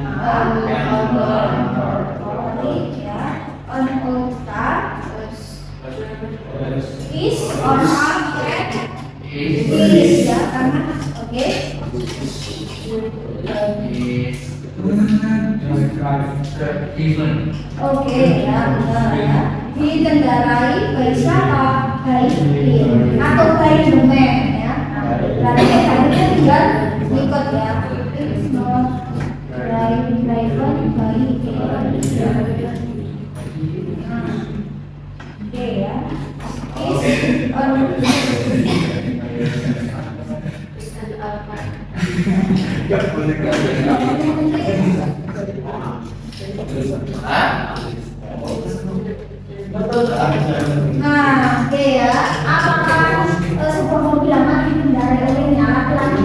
Ya, on car is on track is ya karena oke. Oke ya, benar ya. Dikendarai by siapa? By him atau by the man ya. Berarti harusnya tinggal ikut ya. It's not driven by him. Oke ya. Is on. Nah, oke ya. Apakah sebuah mobil lama dikendarai oleh laki-laki?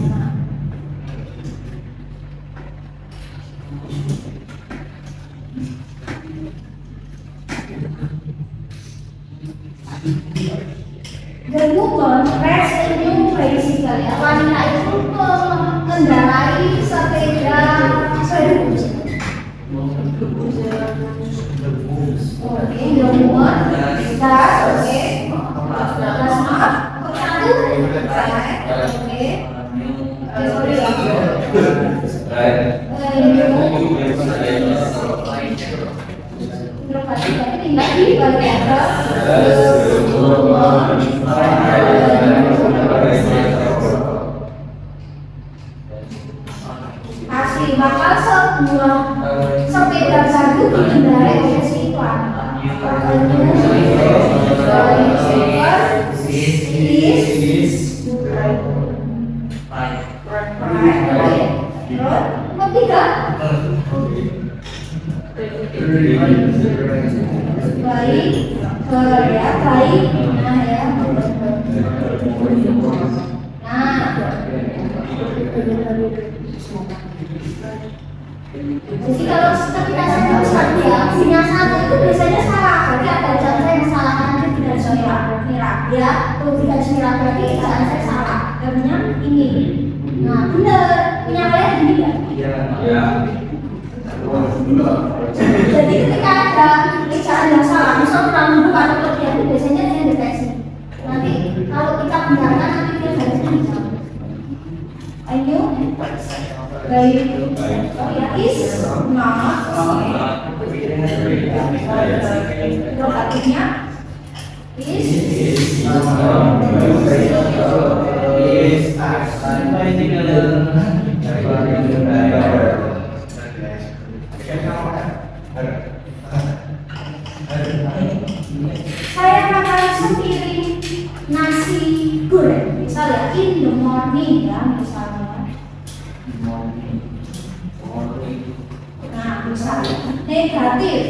The woman rides a new bicycle ya. Wanita itu mengendarai sepeda seru. Oke, the woman does, oke. Does not. Satu. Oke. Sorry ya. Tinggal di bagian asli bakal sebuah sepeda baru dikendarai oleh si iklan. Ketiga baik ya baik nah ya nah jadi kalau ketika saya nulis satu ya sinyal satu itu biasanya salah berarti ada contoh yang salah nanti tidak mirip ya kalau tidak mirip berarti bacaan saya salah artinya ini nah benar punya kalian gini ya jadi ketika ada ejaan yang salah, misal terlalu buka atau terjadi biasanya dia deteksi. Nanti kalau kita benarkan nanti dia bacanya bisa. Ayo, baik. Oh ya, is not. Lokatifnya is saya makan sepiring nasi goreng misalnya in the morning ya misalnya nah misalnya negatif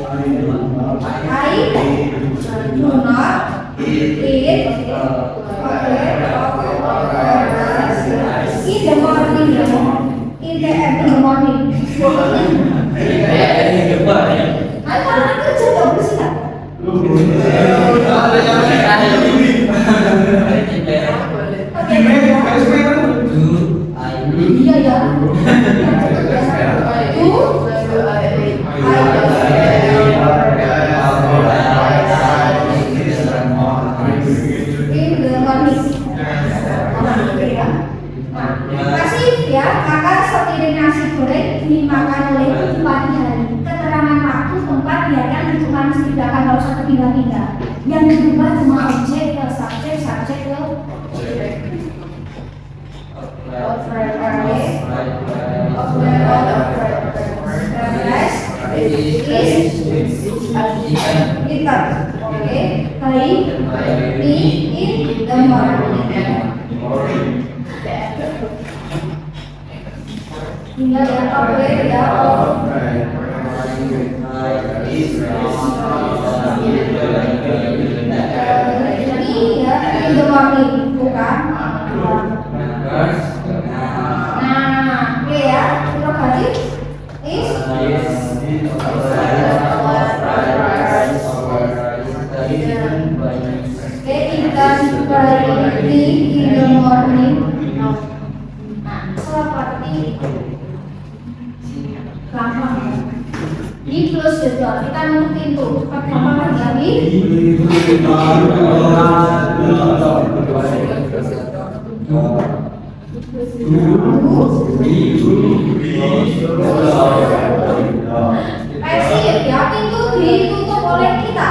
I do not eat in the morning in the morning kalau orang kerja gak bersih kan? Iya ya. Pasif ya, maka sepiring nasi goreng dimakan oleh ibu pagi hari. Keterangan waktu tempat biarkan hitungan setidaknya kalau satu pindah-pindah. Yang berubah cuma objek ke subjek, subjek ke objek. Gitar. Oke. Baik. Di in the morning. Tinggal ya, oke ya. Ini ya, in the morning, bukan? Nah, oke ya. Terus tadi is ikan berlari in the morning. Nah, seperti gampang. Di close the door, kita nutup pintu. Pakai apa lagi? Pasif ya, pintu ditutup oleh kita.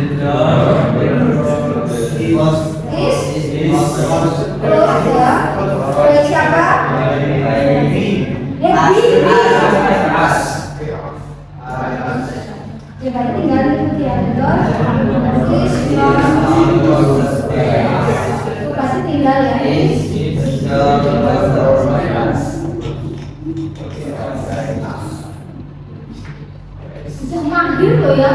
Is terus ya, oleh siapa? Coba tinggal ikuti ya, door. Is itu pasti tinggal ya. Sudah mahir loh ya.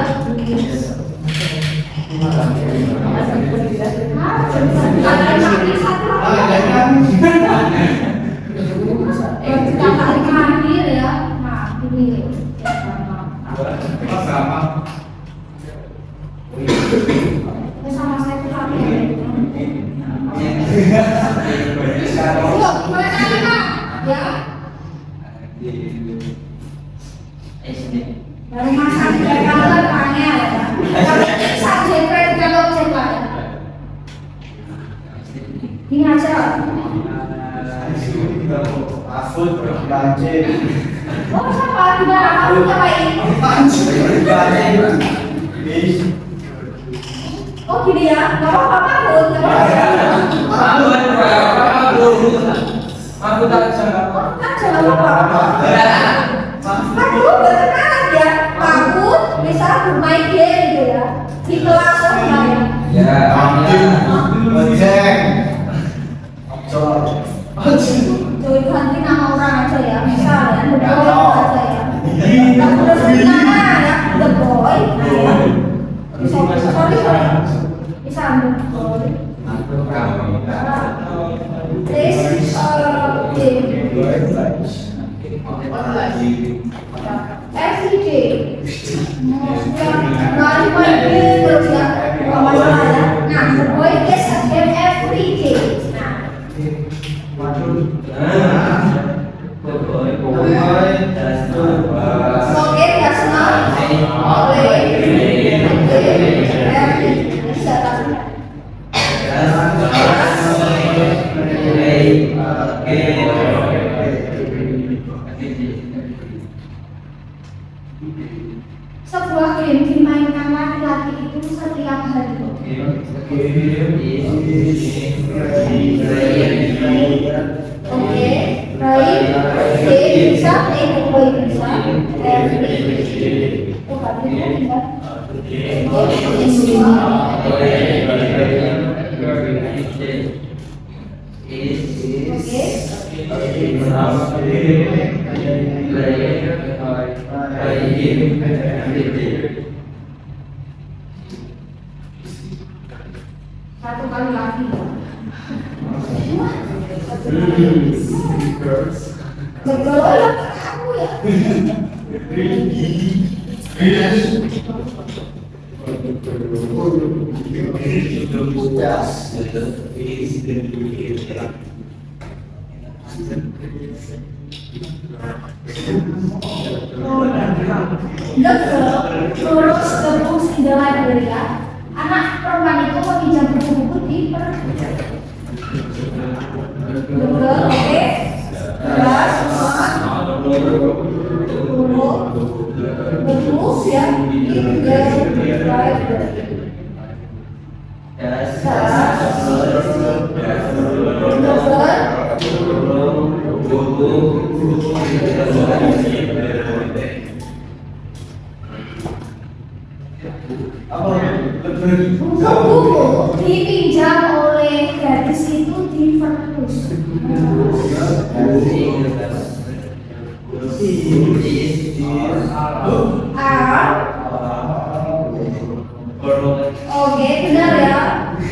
Mahir ya. Nah, ini sama saya tuh ya. Baru masak kalau tanya ya. Bisa jepret kalau jepret. Ini aja. Afut belanja. Oh, siapa? Gimana? Kamu ngapain? Oh gini ya, nggak apa-apa Bud, nggak apa-apa. Aku tak jangan apa-apa. Aku berkenalan ya, aku bisa bermain game gitu ya di kelas online. Ya, Join ganti nama orang aja ya, misal ya, The Boy aja ya. Kamu udah ganti nama ya, The Boy. Sorry. Bisa ambil Boy. This every day. Nggak main terus ya, nggak masalah ya. Nah, The Boy is a game every day. Oke, ya senang. Sebuah game dimainkan laki-laki itu setiap hari. Oke, baik. Bisa, boy bisa. Satu kali lagi. Betul kamu ya. Terus the books in the library ya. Anak perempuan itu meminjam buku-buku di perpustakaan. Betul, oke. Terus buku ya in the library. Buku dipinjam oleh gadis itu di perpus. Oke, benar ya.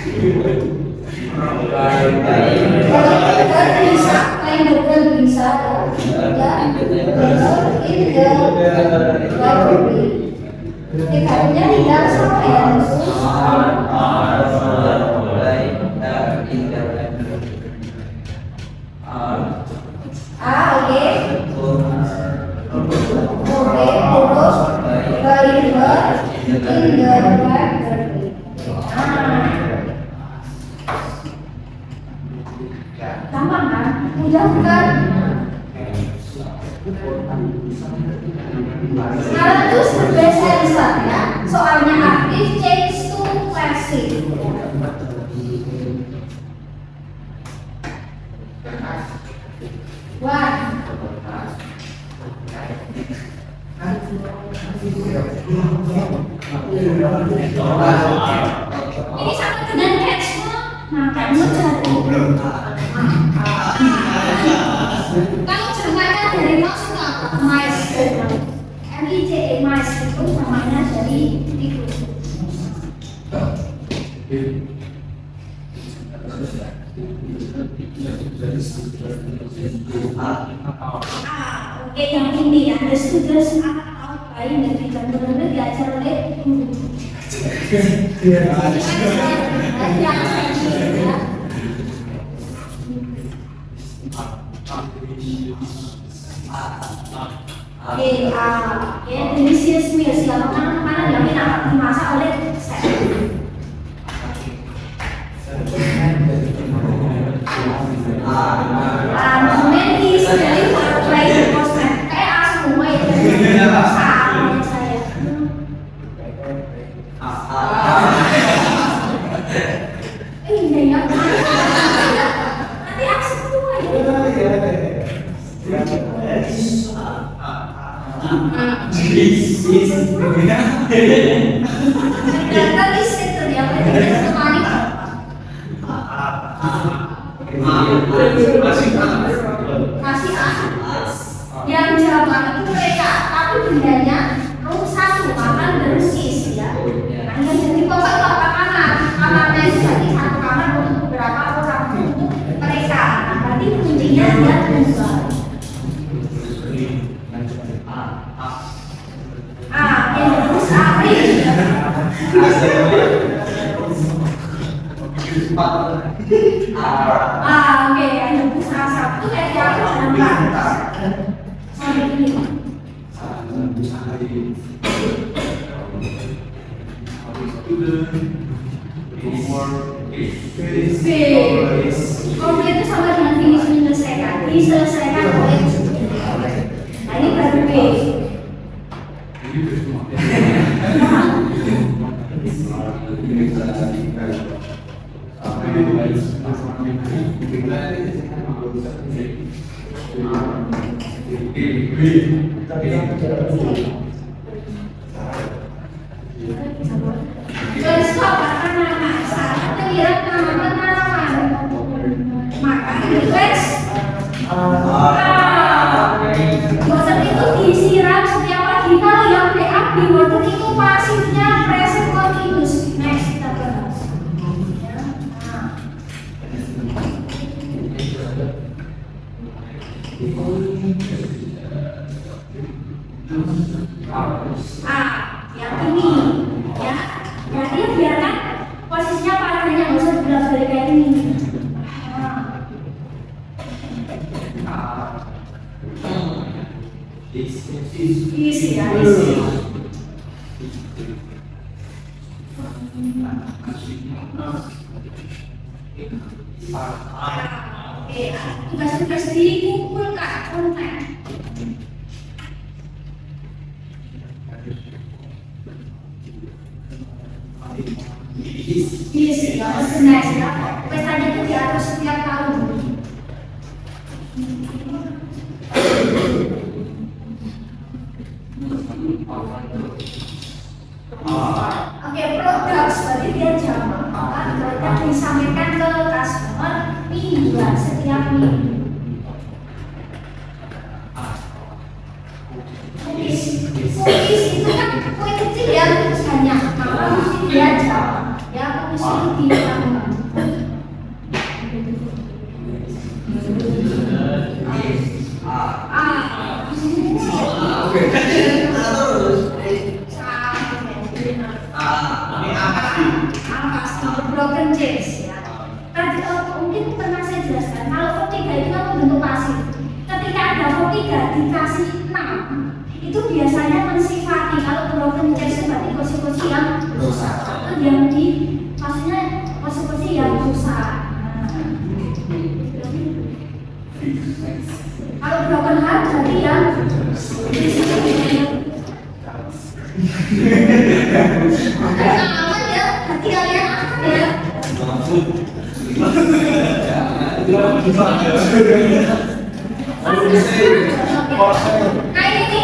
Kalau bisa, main Google bisa. Tiganya tidak sama ya. Oke. Oke, terus deliver in the library. Gampang kan? Mudah bukan? Sekarang tuh berbeza ya. Soalnya aktif change to passive. Wah. Ini sama dengan catch-nya. Nah, kamu cari. Kalau Jermannya dari mouse itu apa? Mice. MICE mice itu namanya dari tikus. Oke, yang ini ya, the students are lain dari benar-benar diajar oleh guru. Delicious meals ya, makanan yang enak dimasak oleh chef. Many dari play kosmet kayak semua itu sama saya. Ini ya, nanti aku semua Tadi itu dia kasih yang Jawa itu mereka, tapi bendanya satu kamar dan sis ya. Nah, yang jadi pokok itu apa kamar? Kamarnya itu jadi satu kamar untuk beberapa orang untuk mereka. Nah, berarti kuncinya dia tunggal. Yang terus April. Oke, yang terus A1 kayak yang sampai ini. Komplit itu sama dengan finish menyelesaikan, diselesaikan oleh. Nah, ini baru B. Bosan itu disiram setiap pagi. Kalau yang BA di water itu pasifnya present continuous. Next kita bahas. Yang ini ya. Jadi biarkan posisinya padanya nggak usah bolak-balik kayak ini. Isi ya, isi. Tugas-tugas dikumpulkan konten. Isi ya, next ya. Pestanya itu diatur setiap tahun. Oke, produk berarti dia jamak. Kita disampaikan ke customer mingguan setiap minggu. Kuis itu kan kue kecil ya banyak, maka mesti dia jamak. Ya, kuis itu ditambah. Broken chase ya. Tadi mungkin pernah saya jelaskan kalau vertiga itu kan bentuk pasif. Ketika ada vertiga dikasih 6 itu biasanya mensifati kalau broken chase berarti posisi yang rusak. Itu yang di maksudnya posisi yang rusak. Kalau broken heart berarti yang aman ya, hati kalian aman ya. Kayak ini.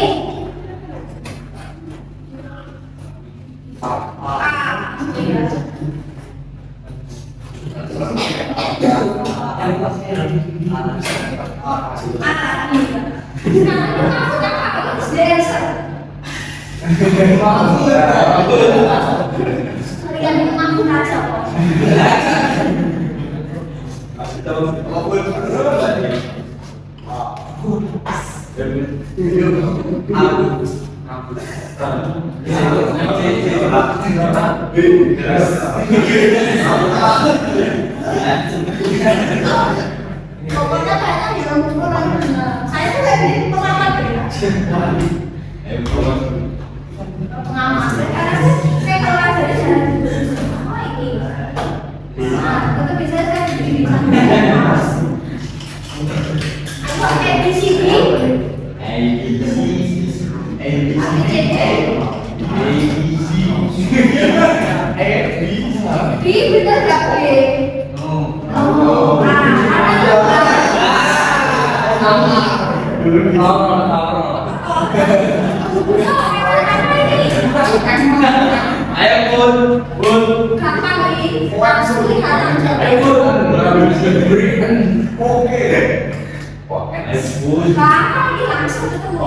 Kalian mengaku aja kok. Pokoknya kayaknya di orang saya tuh lagi pengamat ya. Pengamat karena saya keluar dari jalan oh ini nah itu bisa saya di sana aku ABCD B bener gak B? Ayo bun. Gampang nih, langsung lihat aja. Ayo bun. Oke. Gampang nih langsung ketemu.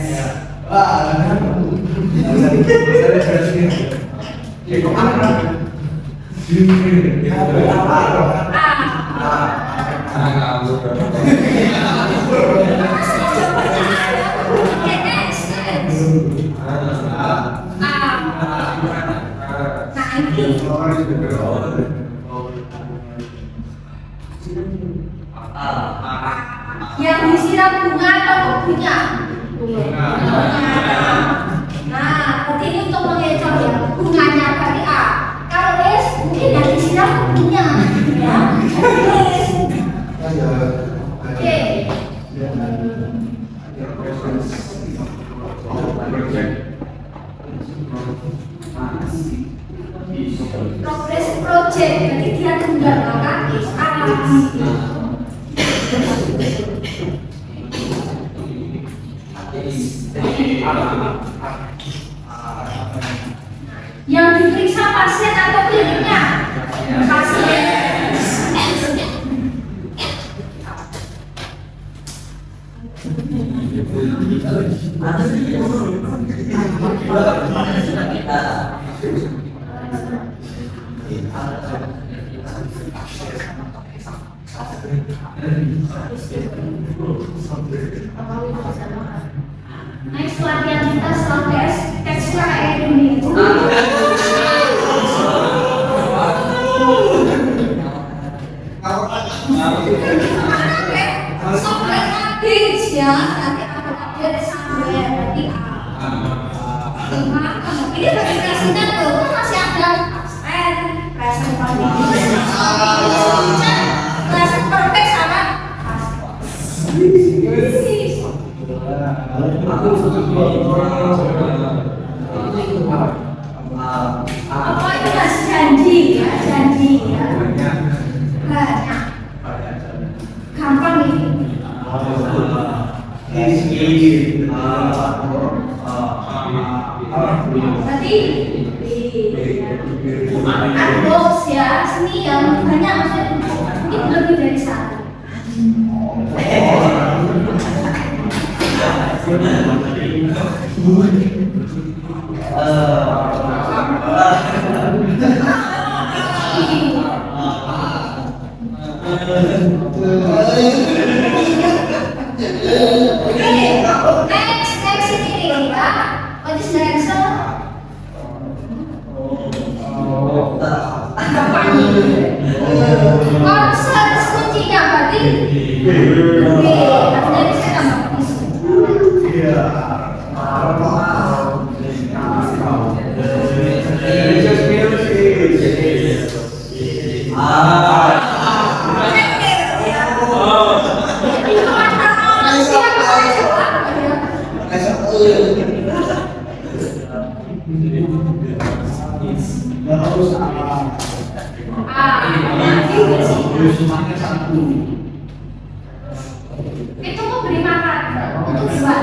Yang disiram bunga atau bunga? Bunga. Nah, berarti ini untuk mengecoh ya. Bunganya berarti A. Kalau S mungkin yang disiram bunga. Ya. S. Oke. Progress project, jadi dia tunggal kaki, yang diperiksa pasien atau kliniknya? Pasien. Next latihan kita soal tes tekstur kayak ini. Sampai habis ya, nanti ada update sampai nanti ini registrasinya tuh kan masih ada present perfect sama apa itu mas janji ya banyak gampang ini Berarti box ya, sini yang banyak maksudnya mungkin lebih dari satu. Next ini ya. What is the answer? Konsens kuncinya berarti B. Dari saya itu mau beri makan untuk hewan.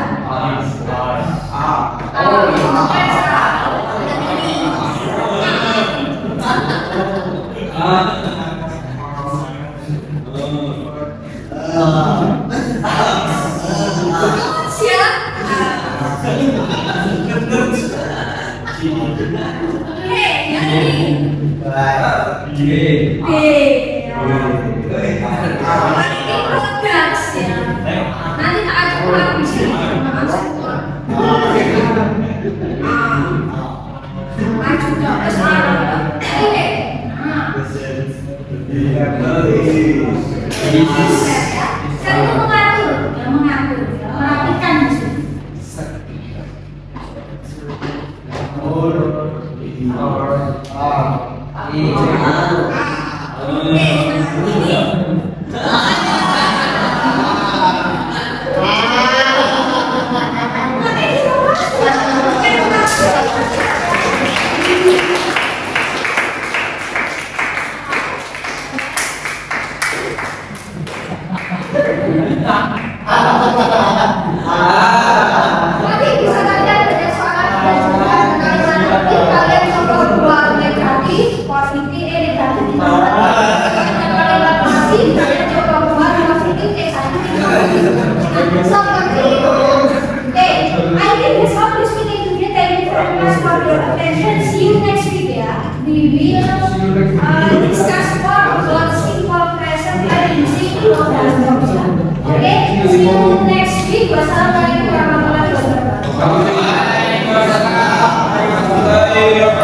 Nanti tak ajak pulang di sini. Maju ke sana. Oke. Saya itu mengatur, merapikan di sini. Nanti bisa kalian ada soal dan juga nanti kalian coba buat negatif, positif, negatif. Kalian coba buat positif, seperti itu. I think this one is meeting today. Thank you very much for your attention. See you next week ya. We will discuss more about simple present and simple past. Okay, see you next week. Wassalamualaikum warahmatullahi wabarakatuh.